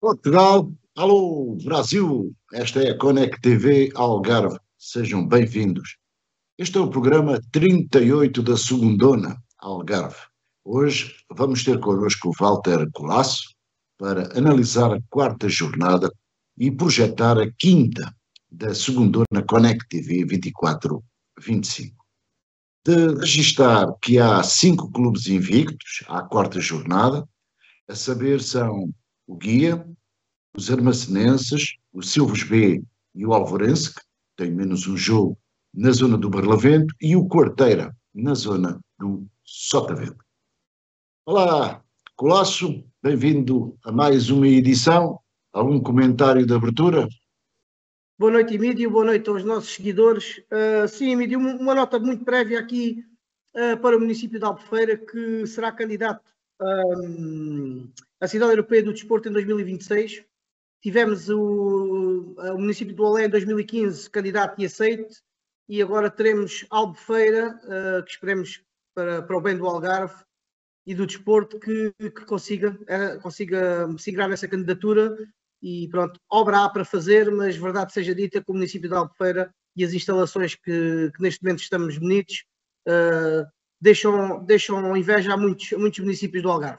Portugal, alô Brasil, esta é a Conect TV Algarve, sejam bem-vindos. Este é o programa 38 da Segundona Algarve. Hoje vamos ter connosco o Walter Colasso para analisar a quarta jornada e projetar a quinta da Segundona Conect TV 24-25. De registar que há 5 clubes invictos à quarta jornada, a saber são o Guia, os Armacenenses, o Silves B e o Alvorense, que tem menos um jogo na zona do Barlavento, e o Quarteira, na zona do Sotavento. Olá, Colasso, bem-vindo a mais uma edição. Algum comentário de abertura? Boa noite, Emílio, boa noite aos nossos seguidores. Sim, Emílio, uma nota muito prévia aqui para o município de Albufeira, que será candidato à Cidade Europeia do Desporto em 2026. Tivemos o município de Olé em 2015, candidato e aceite, e agora teremos Albufeira, que esperemos para o bem do Algarve e do desporto, que consiga signar essa candidatura. E pronto, obra há para fazer, mas verdade seja dita que o município de Albufeira e as instalações que neste momento estamos bonitos deixam inveja a muitos municípios do Algarve.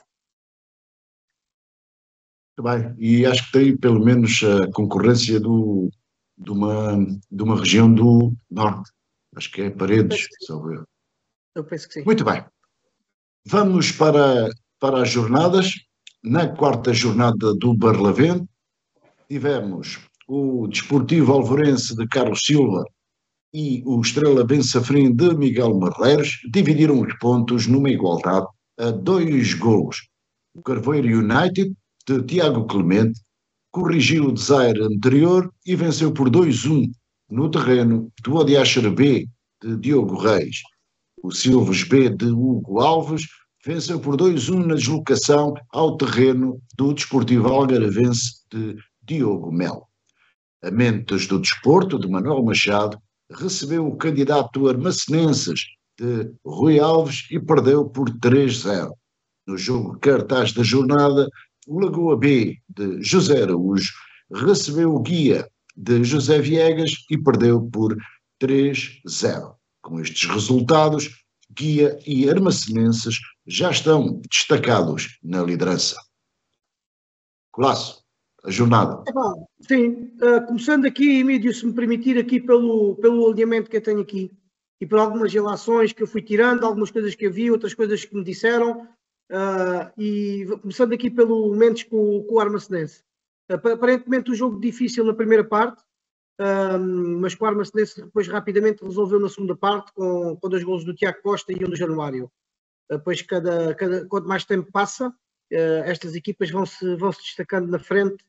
Muito bem, e acho que tem pelo menos a concorrência de uma região do norte. Acho que é Paredes, salvo eu. Eu penso que sim. Muito bem. Vamos para as jornadas. Na quarta jornada do Barlavento, tivemos o Desportivo Alvorense de Carlos Silva e o Estrela Bensafrim de Miguel Marreiros dividiram os pontos numa igualdade a 2 golos. O Carvoeiro United, de Tiago Clemente, corrigiu o desaire anterior e venceu por 2-1 no terreno do Odiaxer B, de Diogo Reis. O Silves B, de Hugo Alves, venceu por 2-1 na deslocação ao terreno do Desportivo Algarvense de Diogo Melo. A Mentes do Desporto, de Manuel Machado, recebeu o candidato Armacenenses de Rui Alves e perdeu por 3-0. No jogo cartaz da jornada, o Lagoa B, de José Araújo, recebeu o Guia de José Viegas e perdeu por 3-0. Com estes resultados, Guia e Armacenenses já estão destacados na liderança. Colasso, a jornada. Sim, começando aqui, Emílio, se me permitir, aqui pelo alinhamento que eu tenho aqui e por algumas relações que eu fui tirando, algumas coisas que eu vi, outras coisas que me disseram, e começando aqui pelo Mendes com o Armacenense. Aparentemente um jogo difícil na primeira parte, mas com o Armacenense depois rapidamente resolveu na segunda parte, com 2 golos do Tiago Costa e um do Januário. Depois, quanto mais tempo passa, estas equipas vão-se destacando na frente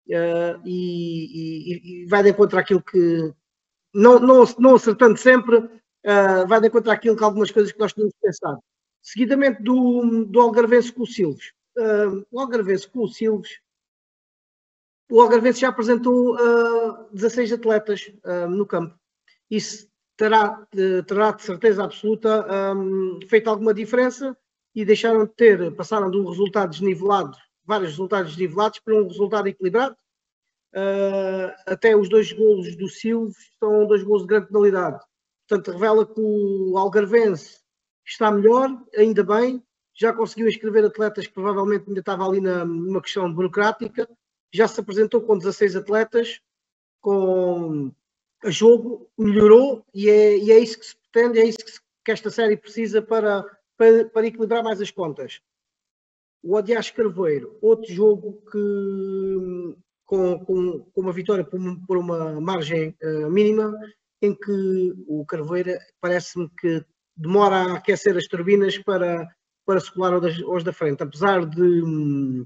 e vai de encontro àquilo que, não acertando sempre, vai de encontro àquilo que algumas coisas que nós tínhamos pensado. Seguidamente do Algarvense com o Silves. O Algarvense com o Silves, o Algarvense já apresentou 16 atletas no campo. Isso terá de certeza absoluta feito alguma diferença e passaram de um resultado desnivelado, vários resultados desnivelados, para um resultado equilibrado. Até os 2 golos do Silves são 2 golos de grande penalidade. Portanto, revela que o Algarvense está melhor, ainda bem, já conseguiu inscrever atletas que provavelmente ainda estava ali numa questão burocrática, já se apresentou com 16 atletas, com a jogo, melhorou e é isso que se pretende, é isso que esta série precisa para equilibrar mais as contas. O Odias Carvoeiro, outro jogo que com uma vitória por uma margem mínima, em que o Carvoeiro parece-me que demora a aquecer as turbinas para se colar aos da frente, apesar de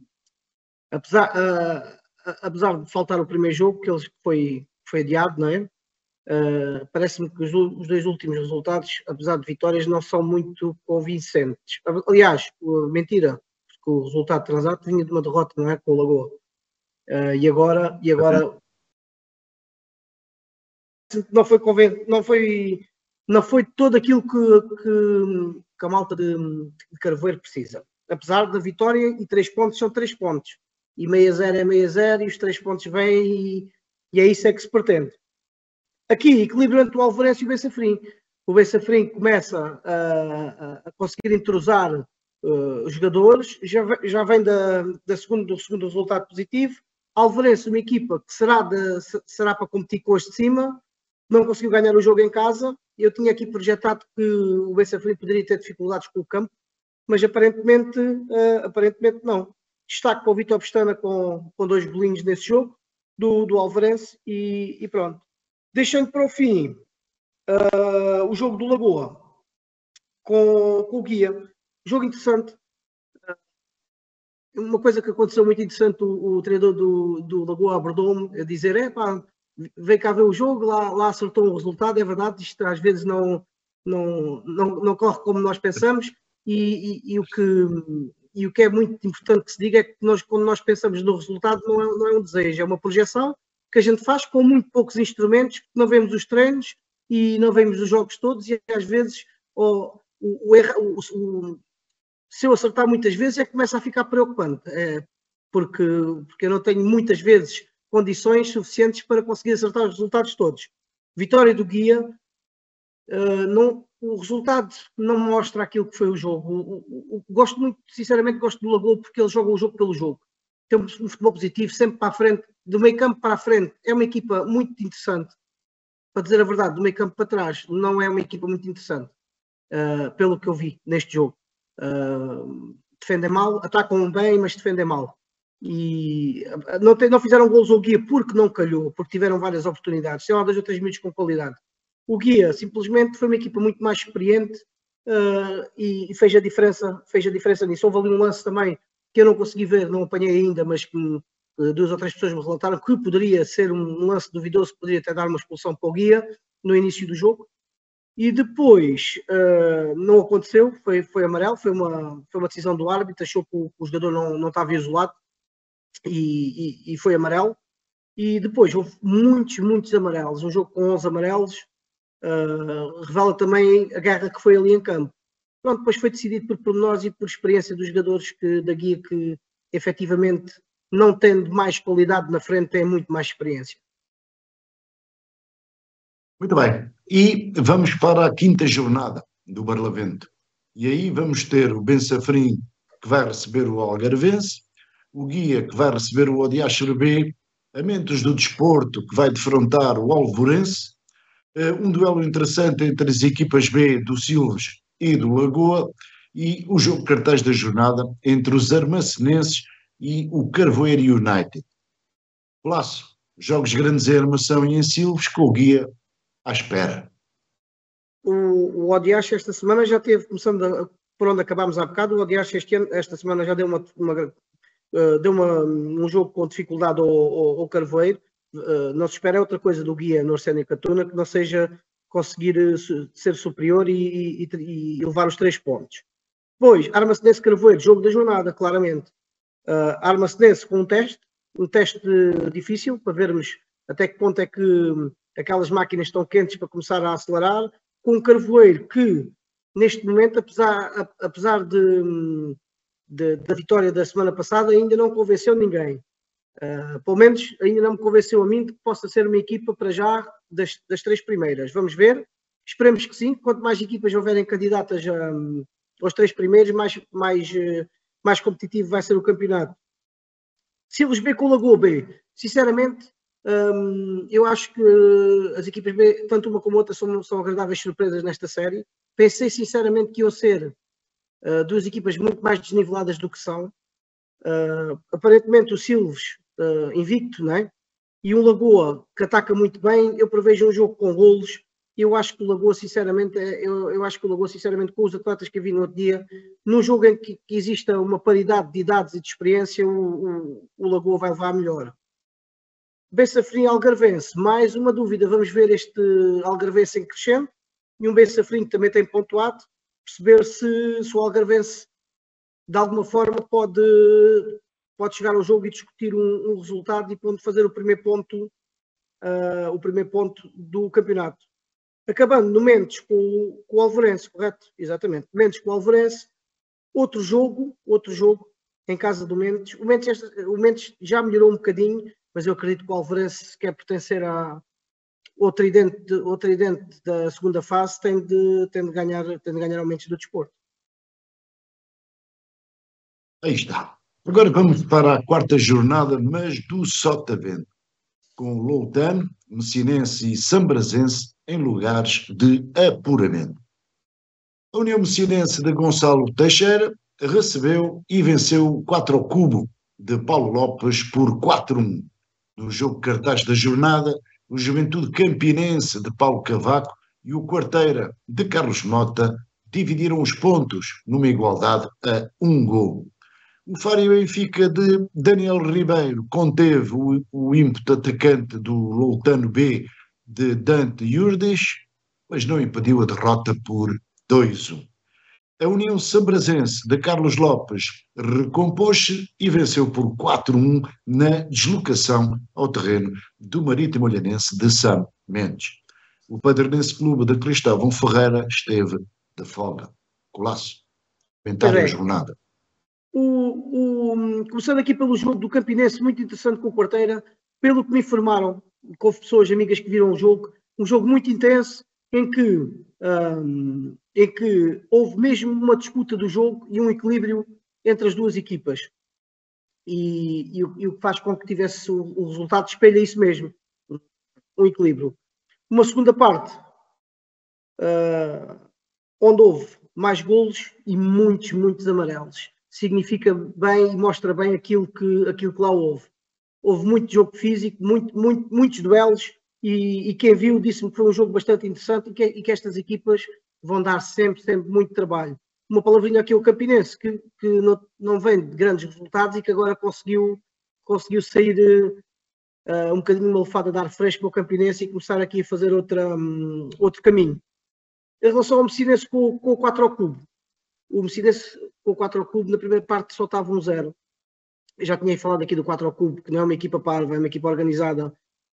faltar o primeiro jogo, que foi adiado, não é? Parece-me que os 2 últimos resultados, apesar de vitórias, não são muito convincentes. Aliás, mentira, porque o resultado transato vinha de uma derrota, não é? Com o Lagoa. E agora não foi todo aquilo que a malta de Carvoeiro precisa. Apesar da vitória, e 3 pontos são 3 pontos. e 6-0 é 6-0 e os 3 pontos vêm e é isso é que se pretende. Aqui, equilíbrio entre o Alvarense e o Bessafrim. O Bessafrim começa a conseguir entrosar os jogadores, já vem do segundo resultado positivo. Alvarense, uma equipa que será para competir com os de cima, não conseguiu ganhar o jogo em casa. Eu tinha aqui projetado que o Bessafrim poderia ter dificuldades com o campo, mas aparentemente não. Destaque para o Vítor Pestana com 2 bolinhos nesse jogo do Alvarense e pronto. Deixando para o fim o jogo do Lagoa com o Guia. Jogo interessante. Uma coisa que aconteceu muito interessante, o treinador do Lagoa abordou-me a dizer, veio cá ver o jogo, lá acertou o resultado, é verdade, isto às vezes não corre como nós pensamos e o que é muito importante que se diga é que quando nós pensamos no resultado não é um desejo, é uma projeção que a gente faz com muito poucos instrumentos, não vemos os treinos e não vemos os jogos todos e às vezes se eu acertar muitas vezes é que começa a ficar preocupante, porque eu não tenho muitas vezes condições suficientes para conseguir acertar os resultados todos. Vitória do Guia, o resultado não mostra aquilo que foi o jogo. Gosto muito, sinceramente, gosto do Lagoa porque ele joga o jogo pelo jogo. Tem um futebol positivo, sempre para a frente, do meio campo para a frente. É uma equipa muito interessante. Para dizer a verdade, do meio campo para trás, não é uma equipa muito interessante, pelo que eu vi neste jogo. Defendem mal, atacam bem, mas defendem mal. E não fizeram golos ao Guia porque não calhou, porque tiveram várias oportunidades. Tem lá 2 ou 3 minutos com qualidade. O Guia simplesmente foi uma equipa muito mais experiente e fez a diferença nisso. Houve ali um lance também que eu não consegui ver, não apanhei ainda, mas que 2 ou 3 pessoas me relataram que poderia ser um lance duvidoso, poderia até dar uma expulsão para o Guia no início do jogo. E depois não aconteceu, foi amarelo, foi uma decisão do árbitro, achou que o jogador não estava isolado e foi amarelo. E depois houve muitos amarelos, um jogo com 11 amarelos, revela também a guerra que foi ali em campo. Pronto, depois foi decidido por pormenores e por experiência dos jogadores da Guia que efetivamente, não tendo mais qualidade na frente, têm muito mais experiência. Muito bem. E vamos para a 5ª jornada do Barlavento. E aí vamos ter o Bessafrim, que vai receber o Algarvense, o Guia, que vai receber o Odiaxer B, a Mentos do Desporto, que vai defrontar o Alvorense, um duelo interessante entre as equipas B do Silves e do Lagoa, e o jogo de cartaz da jornada entre os Armacenenses e o Carvoeiro United. Laço, jogos grandes em Armação e em Silves, com o Guia à espera. O Odiax esta semana já teve, começando por onde acabámos há bocado, o Odiax esta semana já deu um jogo com dificuldade ao Carvoeiro. Não se espera outra coisa do Guia no Arsénio Catuna que não seja conseguir ser superior e levar os 3 pontos. Depois, Armacenense Carvoeiro, jogo da jornada, claramente. Armacenense com um teste difícil, para vermos até que ponto é que aquelas máquinas estão quentes para começar a acelerar, com um Carvoeiro que, neste momento, apesar da vitória da semana passada, ainda não convenceu ninguém. Pelo menos ainda não me convenceu a mim de que possa ser uma equipa para já das 3 primeiras. Vamos ver, esperemos que sim. Quanto mais equipas houverem candidatas aos 3 primeiros, mais competitivo vai ser o campeonato. Silves B com Lagoa B, sinceramente, eu acho que as equipas B, tanto uma como outra, são agradáveis surpresas nesta série. Pensei sinceramente que iam ser 2 equipas muito mais desniveladas do que são. Aparentemente o Silves invicto, não é? E um Lagoa que ataca muito bem. Eu prevejo um jogo com golos. Eu acho que o Lagoa, sinceramente, com os atletas que eu vi no outro dia, num jogo em que exista uma paridade de idades e de experiência, o Lagoa vai levar melhor. Bessafrim Algarvense, mais uma dúvida, vamos ver este Algarvense em crescente, e um Bessafrim que também tem pontuado, perceber se o Algarvense de alguma forma pode chegar ao jogo e discutir um resultado e fazer o primeiro ponto do campeonato. Acabando no Mendes com o Alvorense, correto? Exatamente. Mendes com o Alvorense, outro jogo em casa do Mendes. O Mendes já melhorou um bocadinho, mas eu acredito que o Alvarense quer pertencer a outro tridente da segunda fase, tem de ganhar aumentos do desporto. Aí está. Agora vamos para a quarta jornada, mas do Sotavento, com Loutano, Messinense e Sambrazense em lugares de apuramento. A União Messinense de Gonçalo Teixeira recebeu e venceu o 4 ao cubo de Paulo Lopes por 4-1. No jogo cartaz da jornada, o Juventude Campinense de Paulo Cavaco e o Quarteira de Carlos Mota dividiram os pontos numa igualdade a 1 golo. O Faro Benfica de Daniel Ribeiro conteve o ímpeto atacante do Loutano B de Dante Yurdes, mas não impediu a derrota por 2-1. A União Sambrazense de Carlos Lopes recompôs-se e venceu por 4-1 na deslocação ao terreno do Marítimo Olhanense de São Mendes. O Padernense Clube de Cristóvão Ferreira esteve de folga. Colasso. Comentário da jornada. Começando aqui pelo jogo do Campinense, muito interessante com o Quarteira, pelo que me informaram, com pessoas amigas que viram o jogo, um jogo muito intenso, em que houve mesmo uma disputa do jogo e um equilíbrio entre as duas equipas. E o que faz com que tivesse o resultado espelha isso mesmo, um equilíbrio. Uma segunda parte, onde houve mais golos e muitos amarelos. Significa bem e mostra bem aquilo que lá houve. Houve muito jogo físico, muitos duelos, e quem viu disse-me que foi um jogo bastante interessante e que estas equipas vão dar sempre muito trabalho. Uma palavrinha aqui ao Campinense, que não vem de grandes resultados e que agora conseguiu sair um bocadinho uma lefada de ar fresco ao Campinense e começar aqui a fazer outro caminho. Em relação ao Messinense com o 4 ao cubo, o Messinense com o 4 ao cubo na primeira parte só estava 1-0. Eu já tinha falado aqui do 4 ao cubo, que não é uma equipa parva, é uma equipa organizada.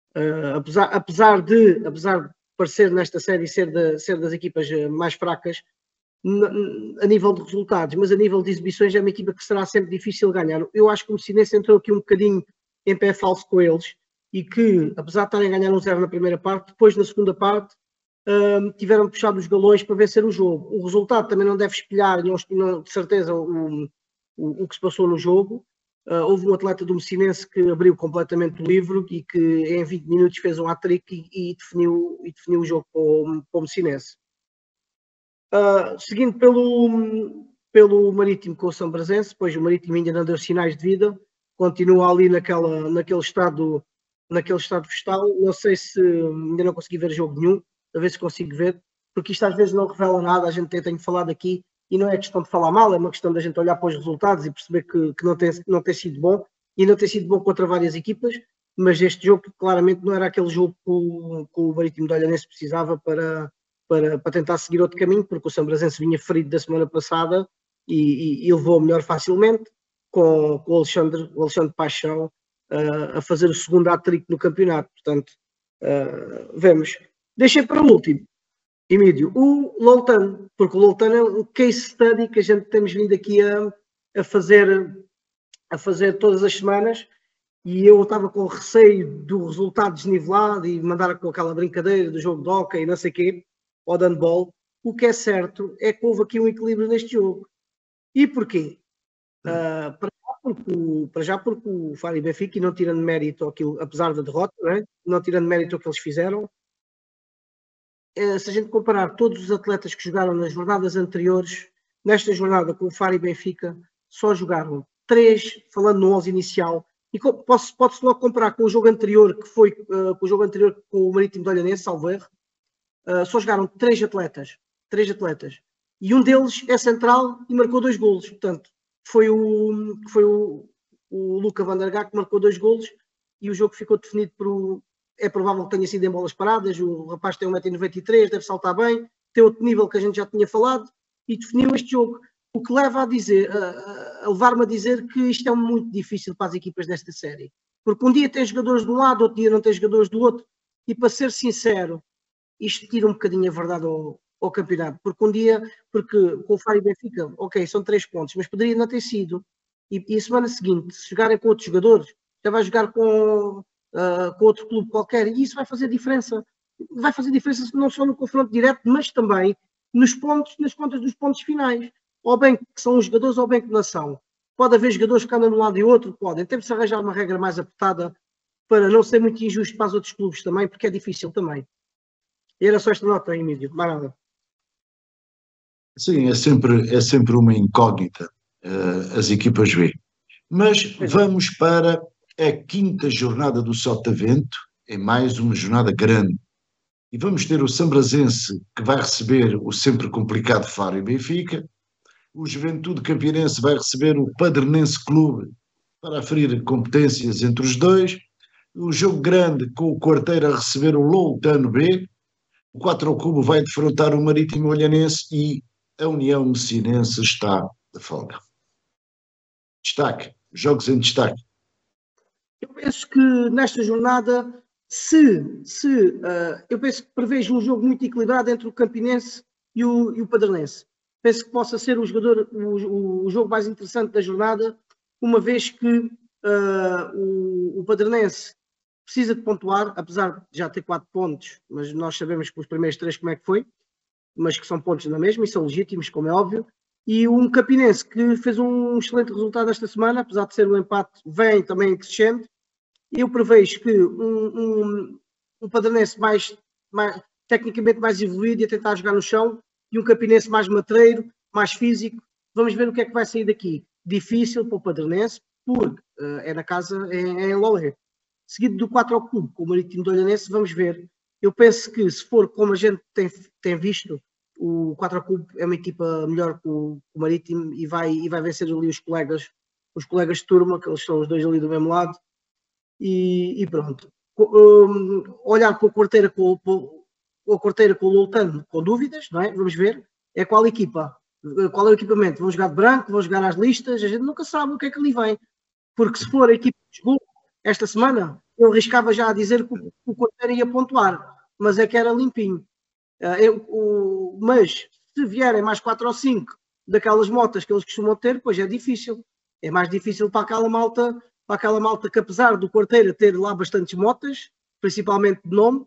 Apesar de parecer nesta série ser das equipas mais fracas a nível de resultados, mas a nível de exibições é uma equipa que será sempre difícil ganhar. Eu acho que o Messinense entrou aqui um bocadinho em pé falso com eles e que, apesar de estarem a ganhar 1-0 na primeira parte, depois na segunda parte tiveram puxado os galões para vencer o jogo. O resultado também não deve espelhar, de certeza, o que se passou no jogo. Houve um atleta do Messinense que abriu completamente o livro e que em 20 minutos fez um hat-trick e definiu o jogo para o Messinense. Seguindo pelo Marítimo com o Sambrazense, depois o Marítimo ainda não deu sinais de vida, continua ali naquele estado vegetal. Não sei se ainda não consegui ver jogo nenhum, a ver se consigo ver, porque isto às vezes não revela nada, a gente tem falado aqui, e não é questão de falar mal, é uma questão da gente olhar para os resultados e perceber que não tem sido bom, e não tem sido bom contra várias equipas, mas este jogo claramente não era aquele jogo que o Marítimo de Olhanense precisava para tentar seguir outro caminho, porque o Sambrazense vinha ferido da semana passada e levou melhor facilmente, com o Alexandre Paixão a fazer o segundo hat-trick no campeonato. Portanto, vemos. Deixei para o último, Emílio, o Loutano, porque o Loutano é um case study que a gente temos vindo aqui a fazer todas as semanas, e eu estava com receio do resultado desnivelado e mandar com aquela brincadeira do jogo de hóquei e não sei o quê, ou de handball. O que é certo é que houve aqui um equilíbrio neste jogo. E porquê? Para já porque o Faro e Benfica, e não tirando mérito aquilo, apesar da derrota, não tirando mérito ao que eles fizeram, se a gente comparar todos os atletas que jogaram nas jornadas anteriores, nesta jornada com o Faro e Benfica, só jogaram 3, falando no 11 inicial, e pode-se logo comparar com o jogo anterior, que foi com o Marítimo de Olhanense, salvo erro, só jogaram 3 atletas, e um deles é central e marcou 2 golos. Portanto, foi o Luca Van der Gaag que marcou 2 golos, e o jogo ficou definido é provável que tenha sido em bolas paradas. O rapaz tem 1,93 m, deve saltar bem, tem outro nível que a gente já tinha falado, e definiu este jogo. O que leva a levar-me a dizer que isto é muito difícil para as equipas desta série. Porque um dia tem jogadores de um lado, outro dia não tem jogadores do outro, e para ser sincero, isto tira um bocadinho a verdade ao campeonato. Porque com o Faro e Benfica, ok, são 3 pontos, mas poderia não ter sido. e a semana seguinte, se jogarem com outros jogadores, já vai jogar com outro clube qualquer, e isso vai fazer diferença. Vai fazer diferença não só no confronto direto, mas também nos pontos, nas contas dos pontos finais. Ou bem que são os jogadores, ou bem que não são. Pode haver jogadores que andam de um lado e outro, podem. Tem de se arranjar uma regra mais apertada para não ser muito injusto para os outros clubes também, porque é difícil também. E era só esta nota, Emílio, mais nada. Sim, é sempre uma incógnita, as equipas B. Mas vamos para a quinta jornada do Sotavento, é mais uma jornada grande. E vamos ter o Sambrazense, que vai receber o sempre complicado Faro e Benfica. O Juventude Campinense vai receber o Padernense Clube para aferir competências entre os dois. O jogo grande com o Quarteira a receber o Loutano B. O 4 ao Cubo vai defrontar o Marítimo Olhanense e a União Messinense está de folga. Destaque, jogos em destaque. Eu penso que nesta jornada, eu penso que prevejo um jogo muito equilibrado entre o Campinense e o Padernense. Penso que possa ser o jogo mais interessante da jornada, uma vez que o Padernense precisa de pontuar, apesar de já ter 4 pontos, mas nós sabemos que os primeiros 3 como é que foi, mas que são pontos na mesma e são legítimos, como é óbvio. E um Campinense que fez um excelente resultado esta semana, apesar de ser um empate, vem também crescendo. Eu prevejo que um Padernense tecnicamente mais evoluído e a tentar jogar no chão, e um Campinense mais matreiro, mais físico. Vamos ver o que é que vai sair daqui. Difícil para o Padernense, porque é na casa, é em Lolé. Seguido do 4 ao Cubo, com o Marítimo de Olhanense, vamos ver. Eu penso que, se for como a gente tem visto, o 4 ao Cubo é uma equipa melhor que o Marítimo e vai vencer ali os colegas de turma, que eles são os dois ali do mesmo lado. E pronto. Olhar para a Quarteira com o Loutano com dúvidas, não é? Vamos ver. É qual equipa? Qual é o equipamento? Vão jogar de branco? Vão jogar às listas? A gente nunca sabe o que é que ali vem. Porque se for a equipa que jogou esta semana, eu arriscava já a dizer que o Quarteira ia pontuar, mas é que era limpinho. Mas se vierem mais 4 ou 5 daquelas motas que eles costumam ter, pois é difícil. É mais difícil para aquela malta que, apesar do Quarteira ter lá bastantes motas, principalmente de nome,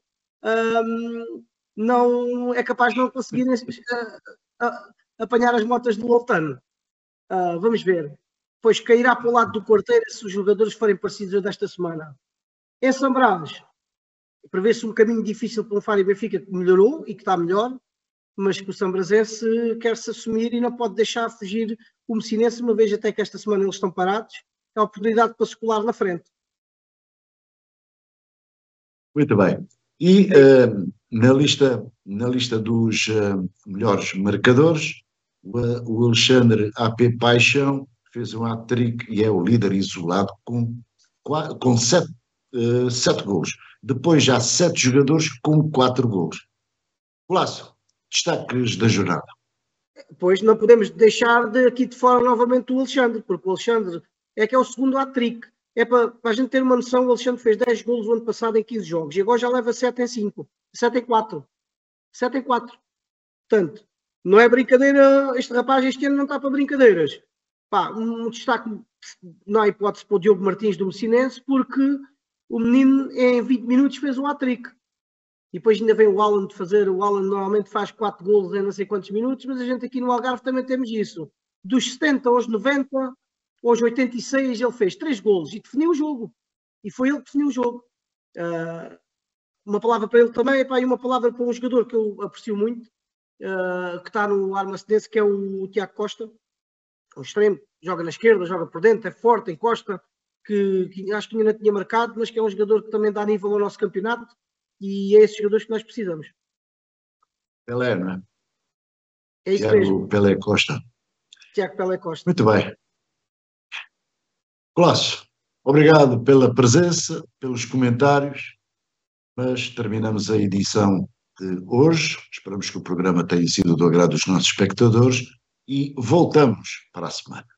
não é capaz de não conseguirem apanhar as motas do Loutano. Vamos ver. Pois cairá para o lado do Quarteira se os jogadores forem parecidos desta semana. Em São Brás, prevê-se um caminho difícil para o Faro e Benfica, que melhorou e que está melhor, mas que o Sambrazense quer se assumir e não pode deixar fugir o Messinense, uma vez até que esta semana eles estão parados. É a oportunidade para se colar na frente. Muito bem. E na lista dos melhores marcadores, o Alexandre AP Paixão fez um hat-trick e é o líder isolado com 7 golos. Depois já 7 jogadores com 4 golos. Colasso, destaques da jornada. Pois não podemos deixar aqui de fora novamente o Alexandre, porque o Alexandre é que é o segundo hat-trick. É para a gente ter uma noção, o Alexandre fez 10 golos no ano passado em 15 jogos e agora já leva 7 em 5. 7 em 4. 7 em 4. Portanto, não é brincadeira, este rapaz este ano não está para brincadeiras. Pá, um destaque, não há hipótese para o Diogo Martins do Messinense, porque o menino em 20 minutos fez um hat-trick. E depois ainda vem o Alan de fazer, o Alan normalmente faz 4 golos em não sei quantos minutos, mas a gente aqui no Algarve também temos isso. Dos 70 aos 90, aos 86 ele fez 3 golos e definiu o jogo. E foi ele que definiu o jogo. Uma palavra para ele também, e uma palavra para um jogador que eu aprecio muito, que está no Armacenense, que é o Tiago Costa, um extremo, joga na esquerda, joga por dentro, é forte, encosta, que acho que ainda não tinha marcado, mas que é um jogador que também dá nível ao nosso campeonato e é esses jogadores que nós precisamos. Pelé, não é? É isso Tiago mesmo. Pelé Costa. Tiago Pelé Costa. Muito bem. Colasso, obrigado pela presença, pelos comentários, mas terminamos a edição de hoje. Esperamos que o programa tenha sido do agrado dos nossos espectadores e voltamos para a semana.